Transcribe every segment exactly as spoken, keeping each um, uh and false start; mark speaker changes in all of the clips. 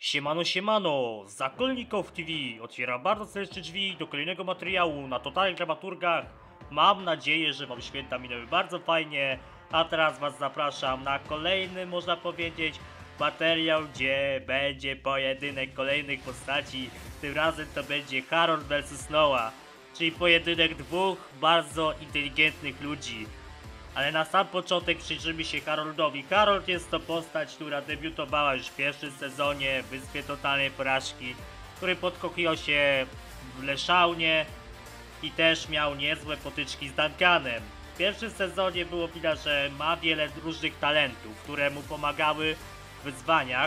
Speaker 1: Siemano, siemano! Zakolnikow T V otwiera bardzo serdecznie drzwi do kolejnego materiału na totalnych dramaturgach. Mam nadzieję, że wam święta minęły bardzo fajnie, a teraz was zapraszam na kolejny, można powiedzieć, materiał, gdzie będzie pojedynek kolejnych postaci. Tym razem to będzie Harold versus Noah, czyli pojedynek dwóch bardzo inteligentnych ludzi. Ale na sam początek przyjrzymy się Haroldowi. Harold jest to postać, która debiutowała już w pierwszym sezonie w Wyspie Totalnej Porażki, który podkochiwał się w Leszaunie i też miał niezłe potyczki z Duncanem. W pierwszym sezonie było widać, że ma wiele różnych talentów, które mu pomagały w wyzwaniach.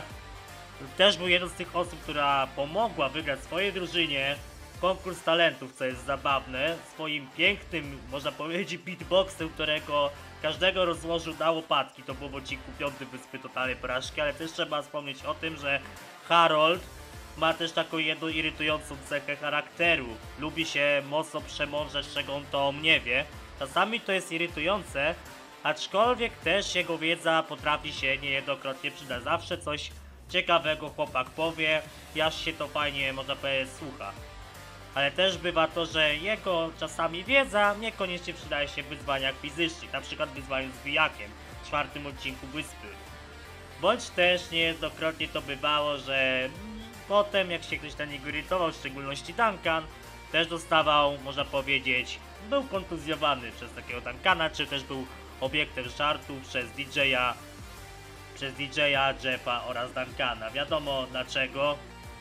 Speaker 1: Też był jedną z tych osób, która pomogła wygrać swojej drużynie konkurs talentów, co jest zabawne, swoim pięknym, można powiedzieć, beatboxem, którego każdego rozłożył na łopatki. To było w odcinku piątym Wyspy Totalnej Porażki, ale też trzeba wspomnieć o tym, że Harold ma też taką jedną irytującą cechę charakteru. Lubi się mocno przemądrzeć, czego on to nie wie. Czasami to jest irytujące, aczkolwiek też jego wiedza potrafi się niejednokrotnie przydać. Zawsze coś ciekawego chłopak powie, aż się to fajnie, można powiedzieć, słucha. Ale też bywa to, że jego czasami wiedza niekoniecznie przydaje się w wyzwaniach fizycznych, na przykład w wyzwaniu z Wijakiem w czwartym odcinku Wyspy. Bądź też niejednokrotnie to bywało, że potem jak się ktoś na niego irytował, w szczególności Duncan, też dostawał, można powiedzieć, był kontuzjowany przez takiego Duncana, czy też był obiektem żartów przez D J-a, przez D J-a, Jeffa oraz Duncana. Wiadomo dlaczego,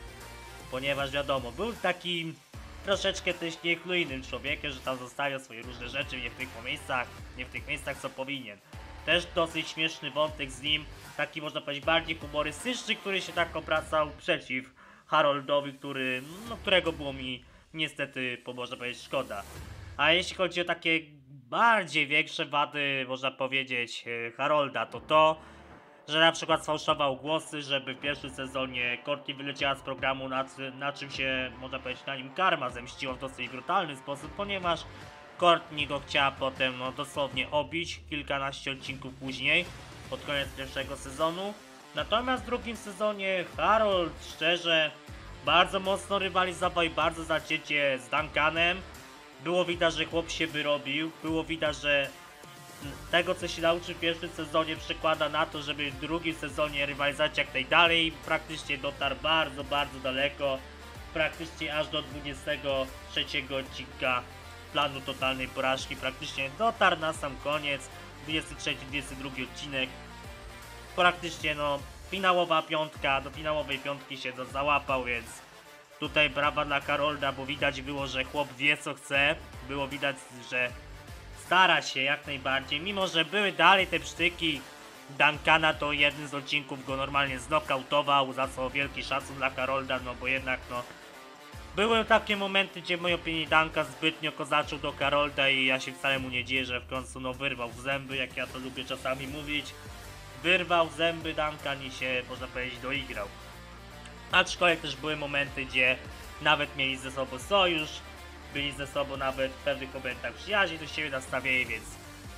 Speaker 1: ponieważ wiadomo, był taki troszeczkę też niechlujnym człowiekiem, że tam zostawiał swoje różne rzeczy nie w tych miejscach, nie w tych miejscach co powinien. Też dosyć śmieszny wątek z nim, taki można powiedzieć bardziej humorystyczny, który się tak obracał przeciw Haroldowi, który, no, którego było mi niestety, można powiedzieć, szkoda. A jeśli chodzi o takie bardziej większe wady, można powiedzieć, Harolda, to to, że na przykład sfałszował głosy, żeby w pierwszym sezonie Courtney wyleciała z programu, na, na czym się, można powiedzieć, na nim karma zemściła w dosyć brutalny sposób, ponieważ Courtney go chciała potem, no, dosłownie obić kilkanaście odcinków później, pod koniec pierwszego sezonu. Natomiast w drugim sezonie Harold, szczerze, bardzo mocno rywalizował i bardzo zacięcie z Duncanem. Było widać, że chłop się wyrobił, było widać, że tego, co się nauczył w pierwszym sezonie, przekłada na to, żeby w drugim sezonie rywalizować jak najdalej. Praktycznie dotarł bardzo, bardzo daleko. Praktycznie aż do dwudziestego trzeciego odcinka planu Totalnej Porażki. Praktycznie dotarł na sam koniec. dwudziesty trzeci dwudziesty drugi odcinek. Praktycznie no, finałowa piątka, do finałowej piątki się do załapał, więc tutaj brawa dla Harolda, bo widać było, że chłop wie co chce. Było widać, że stara się jak najbardziej, mimo że były dalej te psztyki Duncana, to jeden z odcinków go normalnie znokautował, za co wielki szacun dla Harolda, no bo jednak no były takie momenty, gdzie w mojej opinii Duncan zbytnio kozaczył do Harolda i ja się wcale mu nie dzieje, że w końcu no wyrwał w zęby, jak ja to lubię czasami mówić. Wyrwał zęby Duncan i się, można powiedzieć, doigrał. Aczkolwiek też były momenty, gdzie nawet mieli ze sobą sojusz, byli ze sobą nawet w pewnych momentach przyjaźni do siebie nastawieni, więc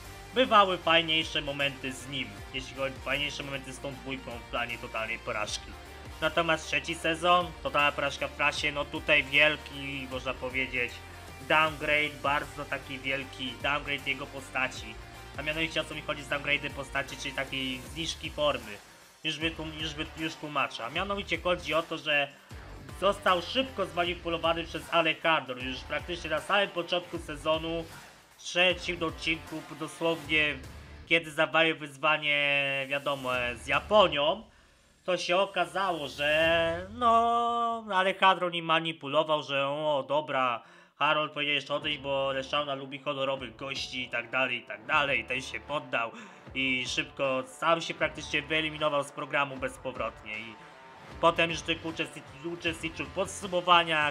Speaker 1: bywały fajniejsze momenty z nim, jeśli chodzi o fajniejsze momenty z tą dwójką w planie Totalnej Porażki. Natomiast trzeci sezon, Totalna Porażka w prasie, no tutaj wielki, można powiedzieć, downgrade, bardzo taki wielki downgrade jego postaci. A mianowicie o co mi chodzi z downgrade'em postaci, czyli takiej zniżki formy. Już, by, już, by, już tłumaczę. A mianowicie chodzi o to, że został szybko zmanipulowany przez Alejandro już praktycznie na samym początku sezonu, w trzecim odcinku, dosłownie kiedy zawalił wyzwanie, wiadomo, z Japonią, to się okazało, że no Alejandro nim manipulował, że o dobra, Harold powinien jeszcze odejść, bo Leszauna lubi honorowych gości i tak dalej, i tak dalej, ten się poddał i szybko sam się praktycznie wyeliminował z programu bezpowrotnie i potem już tylko uczestniczył, uczestniczył w podsumowaniach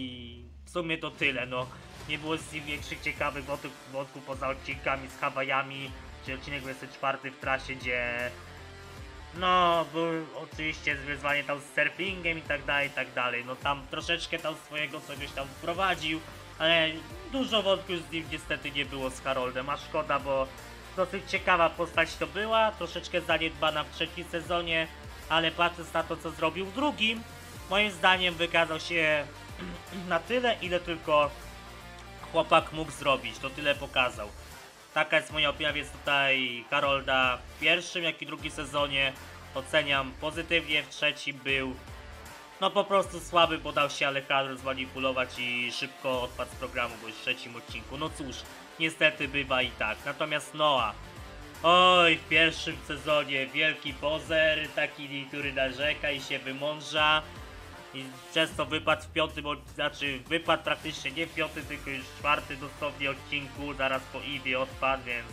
Speaker 1: i w sumie to tyle, no. Nie było z nim większych ciekawych wątków, wątków poza odcinkami z Hawajami, czy odcinek dwudziesty czwarty w trasie, gdzie no, był oczywiście wyzwanie tam z surfingiem i tak dalej, i tak dalej. No tam troszeczkę tam swojego czegoś tam wprowadził, ale dużo wątków z nim niestety nie było z Haroldem, a szkoda, bo dosyć ciekawa postać to była, troszeczkę zaniedbana w trzecim sezonie. ale patrząc na to, co zrobił w drugim, moim zdaniem wykazał się na tyle, ile tylko chłopak mógł zrobić, to tyle pokazał. Taka jest moja opinia, więc tutaj Harolda w pierwszym, jak i drugim sezonie oceniam pozytywnie, w trzecim był no po prostu słaby, bo dał się Alejandro zmanipulować i szybko odpadł z programu, bo już w trzecim odcinku. No cóż, niestety bywa i tak. Natomiast Noah, oj, w pierwszym sezonie wielki pozer, taki, który narzeka i się wymądrza. I często wypadł w piątym, znaczy wypadł praktycznie nie w piątym, tylko już w czwartym dosłownie odcinku, zaraz po Iwie odpadł, więc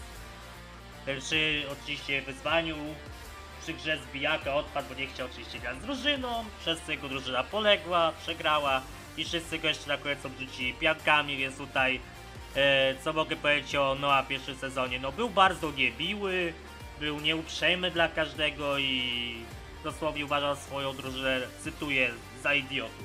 Speaker 1: przy oczywiście wyzwaniu, przy grze zbijaka odpadł, bo nie chciał oczywiście grać z drużyną, przez co jego drużyna poległa, przegrała i wszyscy go jeszcze na koniec obrzucili piankami, więc tutaj e, co mogę powiedzieć o Noah w pierwszym sezonie, no był bardzo niebiły, był nieuprzejmy dla każdego i dosłownie uważał swoją drużynę, cytuję, za idiotów.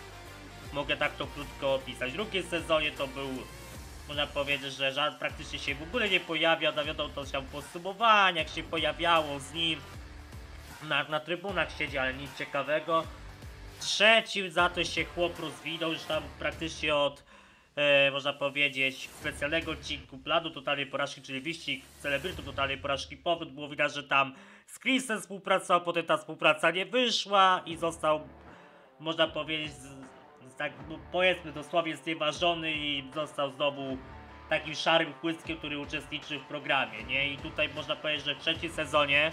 Speaker 1: Mogę tak to krótko opisać. W drugim sezonie to był, można powiedzieć, że żart praktycznie się w ogóle nie pojawiał, no wiadomo, to tam podsumowaniach się pojawiało z nim, na, na trybunach siedzi, ale nic ciekawego. Trzecim za to się chłop rozwinął, już tam praktycznie od, e, można powiedzieć, specjalnego odcinku planu totalnej porażki, czyli wyścig celebrytu totalnej porażki powód, było widać, że tam z Chrisem współpracował, potem ta współpraca nie wyszła i został, można powiedzieć, z, z tak no, powiedzmy dosłownie znieważony i został znowu takim szarym chłystkiem, który uczestniczy w programie, nie? I tutaj można powiedzieć, że w trzecim sezonie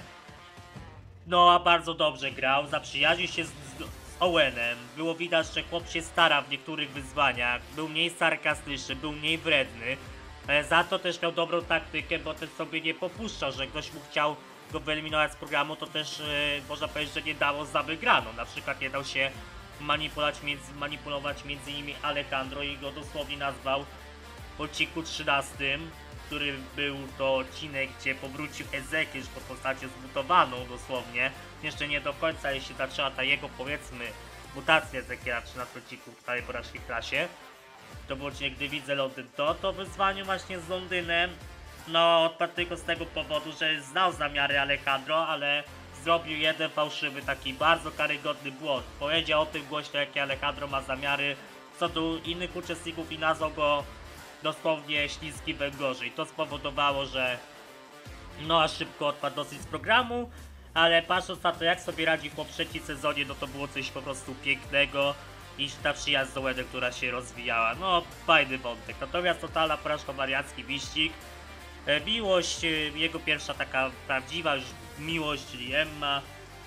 Speaker 1: Noah bardzo dobrze grał, zaprzyjaźnił się z, z, z Owenem, było widać, że chłop się stara w niektórych wyzwaniach, był mniej sarkastyczny, był mniej wredny, ale za to też miał dobrą taktykę, bo też sobie nie popuszczał, że ktoś mu chciał go wyeliminować z programu, to też yy, można powiedzieć, że nie dało za wygraną. Na przykład nie dał się manipulować między, manipulować między innymi Alejandro i go dosłownie nazwał w odcinku trzynastym, który był to odcinek, gdzie powrócił Ezekiel pod postacią zmutowaną dosłownie. Jeszcze nie do końca, jeśli zaczęła ta jego, powiedzmy, mutacja Ezekiela w trzynastym odcinku w tej porażki w klasie. To był odcinek, gdy widzę Londyn, to to wyzwanie właśnie z Londynem. No, odpadł tylko z tego powodu, że znał zamiary Alejandro, ale zrobił jeden fałszywy, taki bardzo karygodny błąd. Powiedział o tym głośno, jakie Alejandro ma zamiary co do innych uczestników i nazwał go dosłownie śliskim węgorzy. I to spowodowało, że no a szybko odpadł dosyć z programu, ale patrząc na to, jak sobie radzi po trzecim sezonie, no to było coś po prostu pięknego i ta przyjaźń z Owenem, która się rozwijała. No, fajny wątek. Natomiast totalna porażka, wariacki wyścig. E, miłość, e, jego pierwsza taka prawdziwa już miłość, czyli Emma.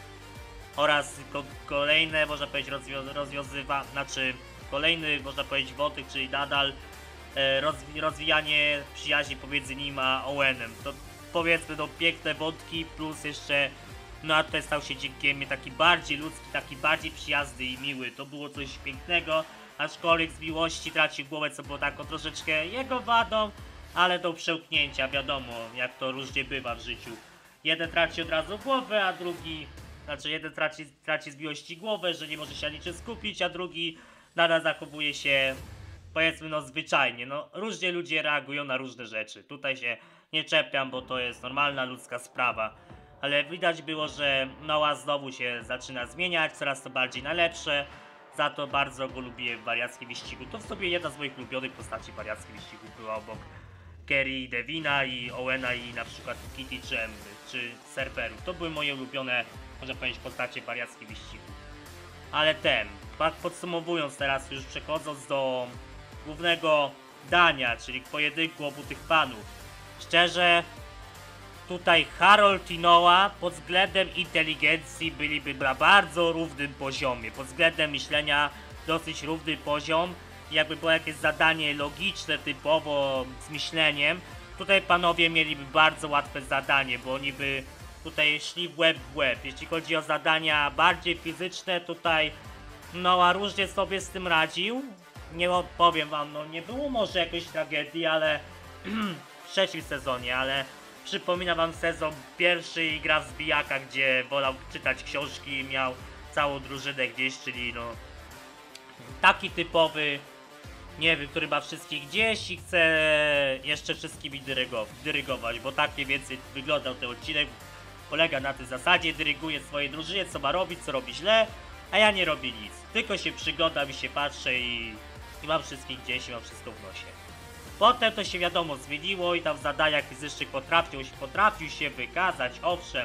Speaker 1: Oraz ko kolejne, można powiedzieć, rozwią rozwiązywa, znaczy kolejny, można powiedzieć, wątek, czyli nadal e, rozwi rozwijanie przyjaźni pomiędzy nim a Owenem. To powiedzmy, no piękne wątki, plus jeszcze no a tutaj stał się dzięki mnie taki bardziej ludzki, taki bardziej przyjazny i miły. To było coś pięknego, aczkolwiek z miłości tracił głowę, co było taką troszeczkę jego wadą, ale do przełknięcia, wiadomo, jak to różnie bywa w życiu. Jeden traci od razu głowę, a drugi, znaczy jeden traci, traci z miłości głowę, że nie może się na niczym skupić, a drugi nadal zachowuje się, powiedzmy, no zwyczajnie. No różnie ludzie reagują na różne rzeczy. Tutaj się nie czepiam, bo to jest normalna ludzka sprawa. Ale widać było, że Noah znowu się zaczyna zmieniać, coraz to bardziej na lepsze. Za to bardzo go lubiłem w wariackim wyścigu. To w sobie jedna z moich ulubionych postaci w wariackim wyścigu była obok Kerry, Devina i Owena i na przykład Kitty czy Emmy, czy Surferów. To były moje ulubione, można powiedzieć, postacie w wariackim wyścigu. Ale ten, podsumowując teraz, już przechodząc do głównego dania, czyli pojedynku obu tych panów. Szczerze, tutaj Harold i Noah pod względem inteligencji byliby na bardzo równym poziomie. Pod względem myślenia dosyć równy poziom. Jakby było jakieś zadanie logiczne, typowo z myśleniem, tutaj panowie mieliby bardzo łatwe zadanie, bo oni by tutaj szli w łeb w łeb. Jeśli chodzi o zadania bardziej fizyczne, tutaj Noah różnie sobie z tym radził. Nie powiem wam, no nie było może jakiejś tragedii, ale w trzecim sezonie, ale przypominam wam sezon pierwszy i gra w zbijaka, gdzie wolał czytać książki i miał całą drużynę gdzieś, czyli no taki typowy, nie wiem, który ma wszystkich gdzieś i chce jeszcze wszystkimi dyrygo dyrygować, bo tak mniej więcej wyglądał ten odcinek. polega na tej zasadzie, dyryguje swojej drużynie, co ma robić, co robi źle, a ja nie robię nic. Tylko się przyglądam i się patrzę i, i mam wszystkich gdzieś i mam wszystko w nosie. Potem to się wiadomo zmieniło i tam w zadaniach fizycznych potrafił, potrafił się wykazać, owszem.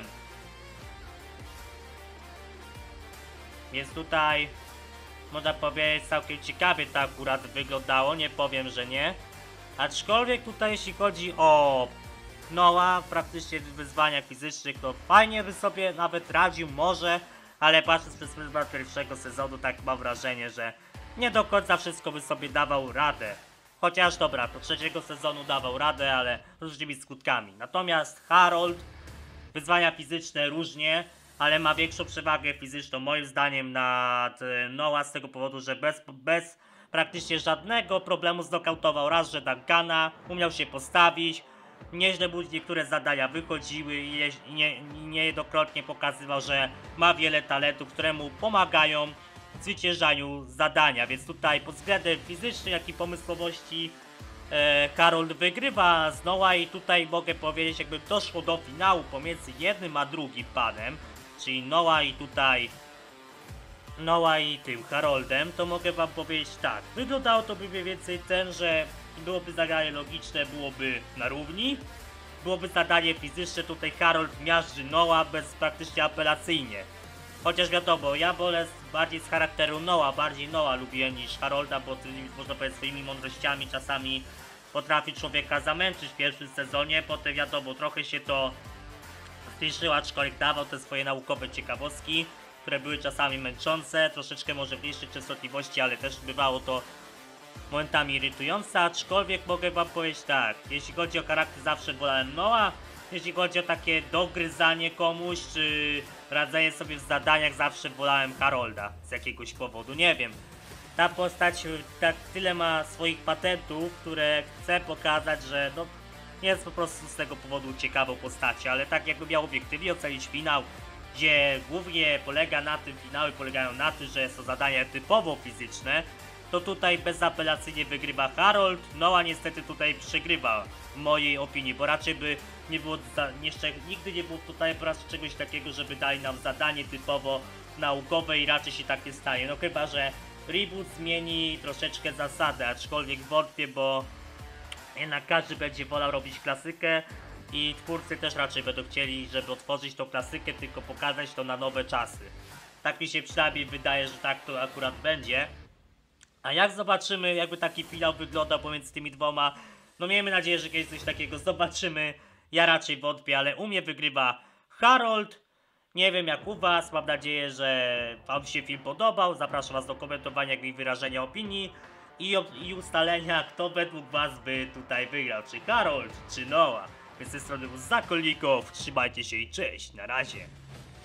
Speaker 1: Więc tutaj można powiedzieć całkiem ciekawie to akurat wyglądało, nie powiem, że nie. Aczkolwiek tutaj jeśli chodzi o Noah, praktycznie w wyzwaniach fizycznych, to fajnie by sobie nawet radził może, ale patrząc przez pryzmat pierwszego sezonu, tak mam wrażenie, że nie do końca wszystko by sobie dawał radę. Chociaż dobra, do trzeciego sezonu dawał radę, ale różnymi skutkami. Natomiast Harold, wyzwania fizyczne różnie, ale ma większą przewagę fizyczną moim zdaniem nad Noah z tego powodu, że bez, bez praktycznie żadnego problemu znokautował raz, że Duncana, umiał się postawić, nieźle mu niektóre zadania wychodziły i nie, nie, niejednokrotnie pokazywał, że ma wiele talentów, które mu pomagają w zwyciężaniu zadania, więc tutaj pod względem fizycznym, jak i pomysłowości e, Harold wygrywa z Noah i tutaj mogę powiedzieć, jakby doszło do finału pomiędzy jednym a drugim panem, czyli Noah i tutaj Noah i tym Haroldem, to mogę wam powiedzieć tak, wyglądało to by mniej więcej ten, że byłoby zadanie logiczne, byłoby na równi, byłoby zadanie fizyczne, tutaj Harold miażdży Noah bez praktycznie apelacyjnie. Chociaż wiadomo, ja wolę bardziej z charakteru Noah, bardziej Noah lubiłem niż Harolda, bo tymi, można powiedzieć, swoimi mądrościami czasami potrafi człowieka zamęczyć w pierwszym sezonie, potem wiadomo, trochę się to zbliżyło, aczkolwiek dawał te swoje naukowe ciekawostki, które były czasami męczące, troszeczkę może w niższych częstotliwości, ale też bywało to momentami irytujące, aczkolwiek mogę wam powiedzieć tak, jeśli chodzi o charakter zawsze wolałem Noah, jeśli chodzi o takie dogryzanie komuś, czy radzenie sobie w zadaniach, zawsze wolałem Harolda z jakiegoś powodu, nie wiem. Ta postać tak tyle ma swoich patentów, które chce pokazać, że no nie jest po prostu z tego powodu ciekawą postacią, ale tak jakby miał obiektywnie ocenić finał, gdzie głównie polega na tym, finały polegają na tym, że są zadania typowo fizyczne, to tutaj bezapelacyjnie wygrywa Harold. Noah niestety tutaj przegrywa w mojej opinii, bo raczej by nie było, jeszcze nigdy nie było tutaj po raz czegoś takiego, żeby dali nam zadanie typowo naukowe i raczej się tak nie stanie. No chyba, że reboot zmieni troszeczkę zasady, aczkolwiek wątpię, bo jednak każdy będzie wolał robić klasykę i twórcy też raczej będą chcieli, żeby otworzyć tą klasykę, tylko pokazać to na nowe czasy. Tak mi się przynajmniej wydaje, że tak to akurat będzie. A jak zobaczymy, jakby taki finał wyglądał pomiędzy tymi dwoma, no miejmy nadzieję, że kiedyś coś takiego zobaczymy. Ja raczej wątpię, ale u mnie wygrywa Harold. Nie wiem jak u was, mam nadzieję, że wam się film podobał. Zapraszam was do komentowania i wyrażenia opinii i, i ustalenia, kto według was by tutaj wygrał, czy Harold, czy Noah. Więc ze strony Zakolników, trzymajcie się i cześć, na razie.